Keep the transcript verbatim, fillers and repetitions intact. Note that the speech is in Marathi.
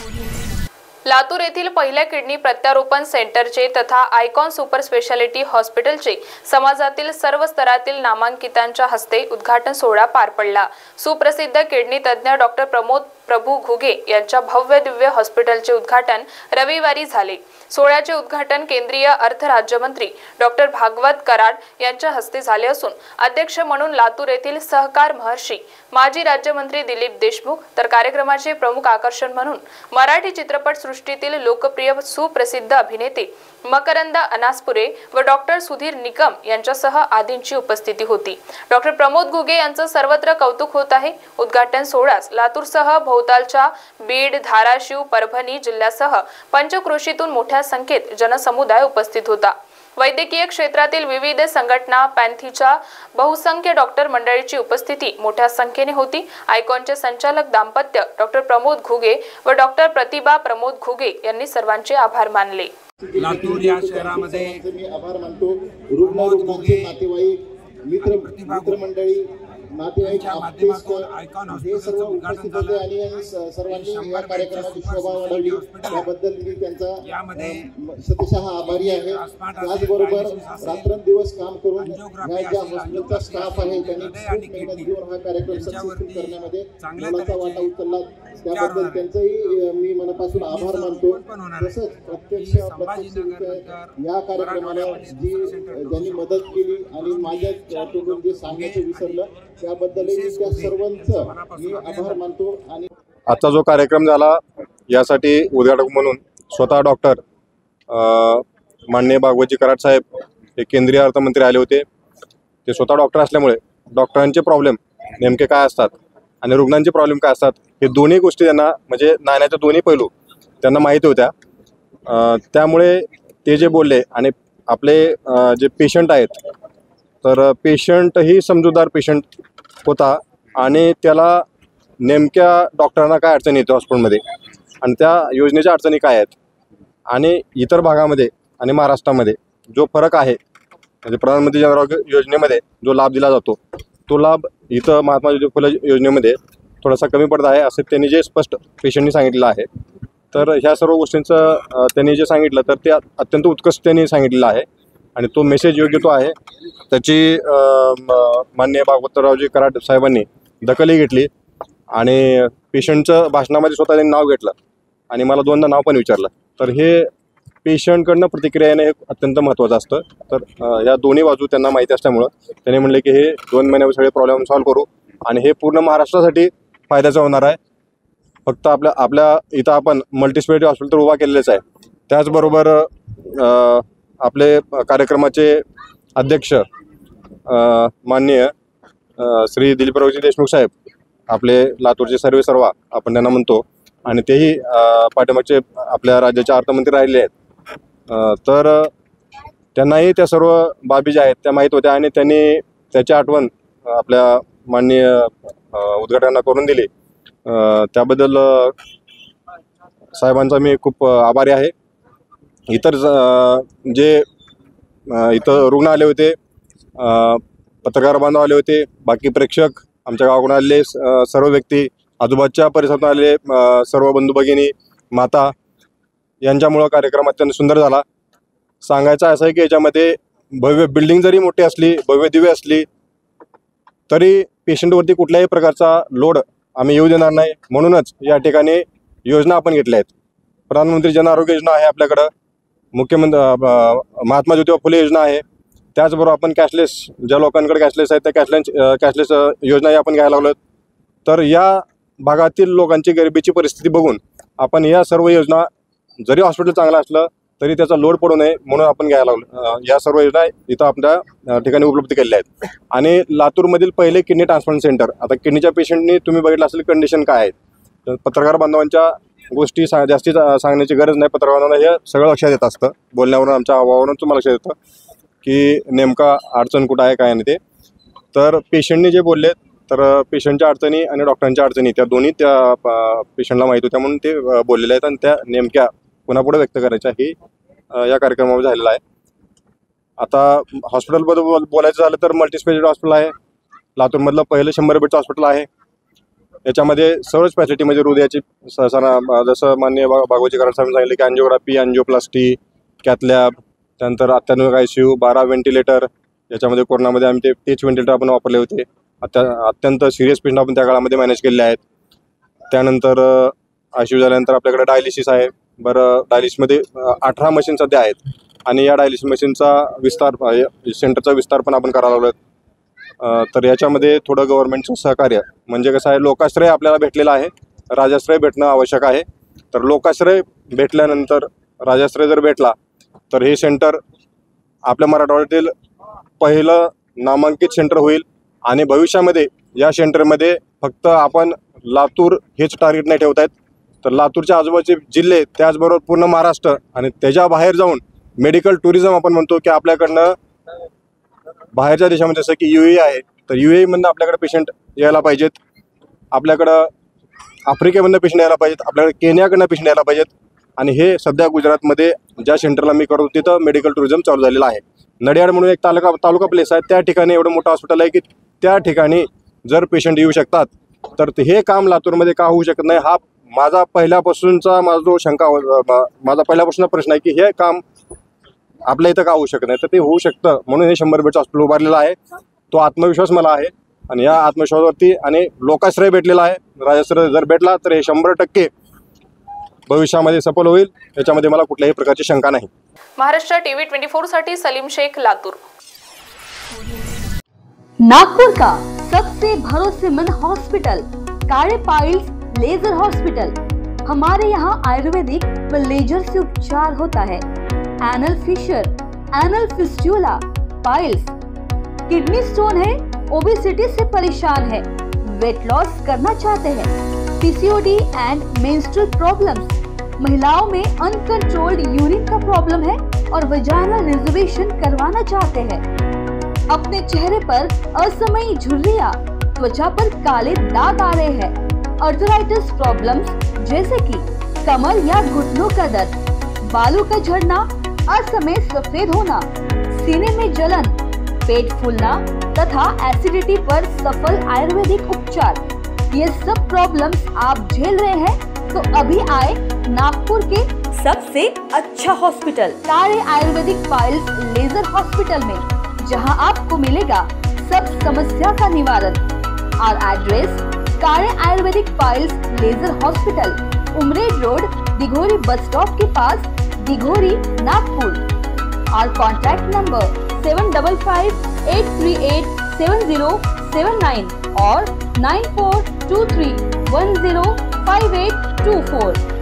लातूर येथील पहिल्या किडनी प्रत्यारोपण सेंटरचे तथा आयकॉन सुपर स्पेशालिटी हॉस्पिटलचे समाजातील सर्व स्तरातील नामांकितांच्या हस्ते उद्घाटन सोहळा पार पडला। सुप्रसिद्ध किडनी तज्ञ डॉक्टर प्रमोद प्रभू घुगे यांच्या भव्य दिव्य हॉस्पिटलचे उद्घाटन रविवारी झाले। सोहळ्याचे उद्घाटन केंद्रीय अर्थ राज्यमंत्री डॉक्टर भागवत कराड यांच्या हस्ते झाले असून अध्यक्ष म्हणून लातूर येथील सहकार महर्षी माजी राज्यमंत्री दिलीप देशमुख तर कार्यक्रमाचे प्रमुख आकर्षण म्हणून मराठी चित्रपट सृष्टीतील लोकप्रिय सुप्रसिद्ध अभिनेते मकरंद अनासपुरे व डॉक्टर सुधीर निकम यांच्यासह आदींची उपस्थिती होती। डॉक्टर प्रमोद घुगे यांचं सर्वत्र कौतुक होत आहे। उद्घाटन सोहळ्यास लातूरसह भोवतालच्या बीड, धाराशिव, परभणी जिल्ह्यासह पंचक्रोशीतून मोठ्या संख्येत जनसमुदाय उपस्थित होता। वैद्यकीय क्षेत्रातील विविध संघटना, पॅन्थीच्या बहुसंख्य डॉक्टर मंडळीची उपस्थिती मोठ्या संख्येने होती। आयकॉनचे संचालक दाम्पत्य डॉक्टर प्रमोद घुगे व डॉक्टर प्रतिभा प्रमोद घुगे यांनी सर्वांचे आभार मानले। लातूर या शहरामध्ये मी आभार मानतो। रुग्ण रुग्णांचे नातेवाईक, मित्र मित्रमंडळी, नातेवाईक माध्यमातून आयकॉन हॉस्पिटलचं उद्घाटन झालं आणि सर्वांनी या कार्यक्रमाची शोभा वाढवली याबद्दल मी त्यांचा सतिशः आभारी आहे। त्याचबरोबर रात्रंदिवस काम करून या ज्या हॉस्पिटलचा स्टाफ आहे त्यांनी खूप मेहनत घेऊन हा कार्यक्रम सक्सेसफुल करण्यामध्ये मोलाचा वाटा उचलला, त्याबद्दल त्यांचंही मी मनापासून आभार मानतो। तसंच प्रत्यक्ष या कार्यक्रमाला जी ज्यांनी मदत केली आणि माझ्या तोंडून जे सांगायचं विसरलं त्याबद्दलही त्या सर्वांचं मी आभार मानतो। आणि आजचा जो कार्यक्रम झाला यासाठी उद्घाटक म्हणून स्वतः डॉक्टर माननीय भागवतजी कराड साहेब हे केंद्रीय अर्थमंत्री आले होते। ते स्वतः डॉक्टर असल्यामुळे डॉक्टरांचे प्रॉब्लेम नेमके काय असतात आणि रुग्णांचे प्रॉब्लेम काय असतात हे दोन्ही गोष्टी त्यांना म्हणजे नाण्याचे दोन्ही पैलू त्यांना माहिती होत्या। त्यामुळे ते जे बोलले आणि आपले जे पेशंट आहेत तर पेशंट ही समजूतदार पेशंट होता आणि त्याला नेमक्या डॉक्टरांना काय अडचणी येते हॉस्पिटलमध्ये आणि त्या योजनेच्या अडचणी काय आहेत आणि इतर भागामध्ये आणि महाराष्ट्रामध्ये जो फरक आहे म्हणजे प्रधानमंत्री जन आरोग्य योजनेमध्ये जो लाभ दिला जातो तो लाभ इथं महात्मा ज्योतिबा फुले योजनेमध्ये थोडासा कमी पडत आहे असं त्यांनी जे स्पष्ट पेशंटनी सांगितलेलं आहे। तर ह्या सर्व गोष्टींचं त्यांनी जे सांगितलं तर ते अत्यंत उत्कृष्ट त्यांनी सांगितलेलं आहे आणि तो मेसेज योग्य तो आहे। त्याची माननीय भागवतरावजी कराड साहेबांनी दखलही घेतली आणि पेशंटचं भाषणामध्ये स्वतः त्यांनी नाव घेतलं आणि मला दोनदा नाव पण विचारलं। तर हे पेशंटकडनं प्रतिक्रिया येणं हे अत्यंत महत्त्वाचं असतं। तर या दोन्ही बाजू त्यांना माहिती असल्यामुळं त्यांनी म्हणले की हे दोन महिन्यावर सगळे प्रॉब्लेम सॉल्व्ह करू आणि हे पूर्ण महाराष्ट्रासाठी फायद्याचं होणार आहे। फक्त आपल्या आपल्या इथं आपण मल्टीस्पेशालिटी हॉस्पिटल तर उभा केलेलंच आहे, त्याचबरोबर आपले कार्यक्रमाचे अध्यक्ष माननीय श्री दिलीपरावजी देशमुख साहेब आपले लातूरचे सर्वे सर्वा आपण त्यांना म्हणतो आणि तेही पाठीमागचे आपल्या राज्याचे अर्थमंत्री राहिले आहेत। तर त्यांनाही त्या सर्व बाबी ज्या आहेत त्या माहीत होत्या आणि त्यांनी त्याची आठवण आपल्या माननीय उद्घाटनांना करून दिली। त्याबद्दल साहेबांचा मी खूप आभारी आहे। इतर जे इथं रुग्ण आले होते, पत्रकार बांधव आले होते, बाकी प्रेक्षक, आमच्या गावाकडून आलेले सर्व व्यक्ती, आजूबाजूच्या परिसरातून आलेले सर्व बंधू भगिनी, माता यांच्यामुळं कार्यक्रम अत्यंत सुंदर झाला। सांगायचं असं आहे की याच्यामध्ये भव्य बिल्डिंग जरी मोठी असली, भव्य दिव्य असली तरी पेशंटवरती कुठल्याही प्रकारचा लोड आम्ही येऊ देणार नाही। म्हणूनच या ठिकाणी योजना आपण घेतल्या आहेत। प्रधानमंत्री जन आरोग्य योजना आहे आपल्याकडं, मुख्यमंत्री महात्मा ज्योतिबा फुले योजना आहे, त्याचबरोबर आपण कॅशलेस ज्या लोकांकडे कॅशलेस आहेत त्या कॅशलेस कॅशलेस योजनाही आपण घ्यायला लागलो। तर या भागातील लोकांची गरिबीची परिस्थिती बघून आपण या सर्व योजना जरी हॉस्पिटल चांगलं असलं तरी त्याचा लोड पडू नये म्हणून आपण घ्यायला लागलो। या सर्व योजना इथं आपल्या ठिकाणी उपलब्ध केलेल्या आहेत। आणि लातूरमधील पहिले किडनी ट्रान्सप्लांट सेंटर, आता किडनीच्या पेशंटनी तुम्ही बघितलं असेल कंडिशन काय आहे, तर पत्रकार बांधवांच्या गोष्टी सा जास्ती सांगण्याची गरज नाही। पत्रकार बांधवांना हे सगळं लक्षात येत असतं, बोलण्यावरून आमच्या अभावावरून तुम्हाला लक्षात येतं की नेमका अडचण कुठं आहे काय नाही ते। तर पेशंटने जे बोलले तर पेशंटच्या अडचणी आणि डॉक्टरांच्या अडचणी त्या दोन्ही त्या पेशंटला माहीत होत्या म्हणून ते बोललेले आहेत आणि त्या नेमक्या पुन्हा व्यक्त करायच्या ही या कार्यक्रमामध्ये झालेला आहे। आता हॉस्पिटलबद्दल बोलायचं झालं तर मल्टीस्पेशालिटी हॉस्पिटल आहे, लातूरमधलं पहिलं शंभर बेडचं हॉस्पिटल आहे। याच्यामध्ये सर्वच फॅसिलिटी म्हणजे हृदयाची स- सना जसं माननीय बा भागवजीकर साहेबांनी सांगितलं की अँजिओग्राफी, अँजिओप्लास्टी, कॅथलॅब, त्यानंतर अत्याधुनिक आय सी यू, बारा व्हेंटिलेटर. याच्यामध्ये कोरोनामध्ये आम्ही ते तेच व्हेंटिलेटर आपण वापरले होते. अत्या अत्यंत सिरियस पेशंट आपण त्या काळामध्ये मॅनेज केलेले आहेत. त्यानंतर आय सी यू झाल्यानंतर आपल्याकडे डायलिसिस आहे. बरं, डायलिसिसमध्ये अठरा मशीन सध्या आहेत आणि या डायलिसिस मशीनचा विस्तार सेंटरचा विस्तार पण आपण करायला लागलो. तर याच्यामध्ये थोडं गव्हर्नमेंटचं सहकार्य म्हणजे कसं आहे, लोकाश्रय आपल्याला भेटलेलं आहे, राजाश्रय भेटणं आवश्यक आहे. तर लोकाश्रय भेटल्यानंतर राजाश्रय जर भेटला तर हे सेंटर आपल्या मराठवाड्यातील पहिलं नामांकित सेंटर होईल आणि भविष्यामध्ये या सेंटरमध्ये फक्त आपण लातूर हेच टार्गेट नाही ठेवत आहेत, तर लातूरच्या आजूबाजूचे जिल्हे त्याचबरोबर पूर्ण महाराष्ट्र आणि त्याच्या बाहेर जाऊन मेडिकल टुरिझम आपण म्हणतो की आपल्याकडनं बाहेरच्या देशामध्ये जसं की यू ए आहे, तर यू एमधनं आपल्याकडे पेशंट यायला पाहिजेत, आपल्याकडं आफ्रिकेमधनं पेशंट यायला पाहिजेत, आपल्याकडे केनियाकडनं पेशंट यायला पाहिजेत. आणि हे सध्या गुजरातमध्ये ज्या सेंटरला मी करतो तिथं मेडिकल टुरिझम चालू झालेलं आहे. नडियाड म्हणून एक तालुका तालुका प्लेस आहे, त्या ठिकाणी एवढं मोठं हॉस्पिटल आहे की त्या ठिकाणी जर पेशंट येऊ शकतात तर हे काम लातूरमध्ये का होऊ शकत नाही, हा माझा पहिल्यापासूनचा माझा जो शंका माझा पहिल्यापासूनचा प्रश्न आहे की हे काम आपल्या इथं का होऊ शकत नाही. तर ते होऊ शकतं म्हणून हे शंभर बेडचं हॉस्पिटल उभारलेलं आहे. तो आत्मविश्वास मला आहे आणि या आत्मविश्वासावरती आणि लोकाश्रय भेटलेला आहे. राजाश्रय जर भेटला तर हे शंभर टक्के भविष्यामध्ये सफल होईल, याच्यामध्ये मला कुठल्याही प्रकारची शंका नाही. महाराष्ट्र टीव्ही ट्वेंटी फोर साठी सलीम शेख, लातूर. नागपुर का सबसे भरोसेमंद hospital Kale piles laser hospital. हमारे यहाँ आयुर्वेदिक व लेजर से उपचार होता है. Anal fissure, anal fistula, piles, kidney stone है, ओबेसिटी से परेशान है, वेट लॉस करना चाहते हैं, पीसीओडी एंड मेंस्ट्रुअल प्रॉब्लम्स, महिलाओं में अनकंट्रोल्ड यूरिन का प्रॉब्लम है और वजाइनल रिजर्वेशन करवाना चाहते हैं, अपने चेहरे पर असमयी झुर्रियां, त्वचा पर काले दाग आ रहे हैं, अर्थराइटिस प्रॉब्लम्स जैसे कि कमर या घुटनों का दर्द, बालों का झड़ना, असमय सफेद होना, सीने में जलन, पेट फूलना तथा एसिडिटी पर सफल आयुर्वेदिक उपचार, ये सब प्रॉब्लम्स आप झेल रहे हैं तो अभी आए नागपुर के सबसे अच्छा hospital Kale Ayurvedic piles laser hospital में, जहां आपको मिलेगा सब समस्या का निवारण. और address Kale Ayurvedic piles laser hospital, Umred road, Dighori bus stop के पास, दिघोरी, नागपुर. और contact number seven double five eight three eight seven zero seven nine और nine four two three one zero five eight two four.